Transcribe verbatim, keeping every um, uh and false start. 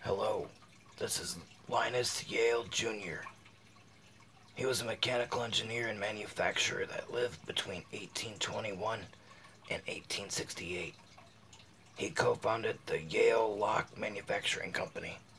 Hello, this is Linus Yale Junior He was a mechanical engineer and manufacturer that lived between eighteen twenty-one and eighteen sixty-eight. He co-founded the Yale Lock Manufacturing Company,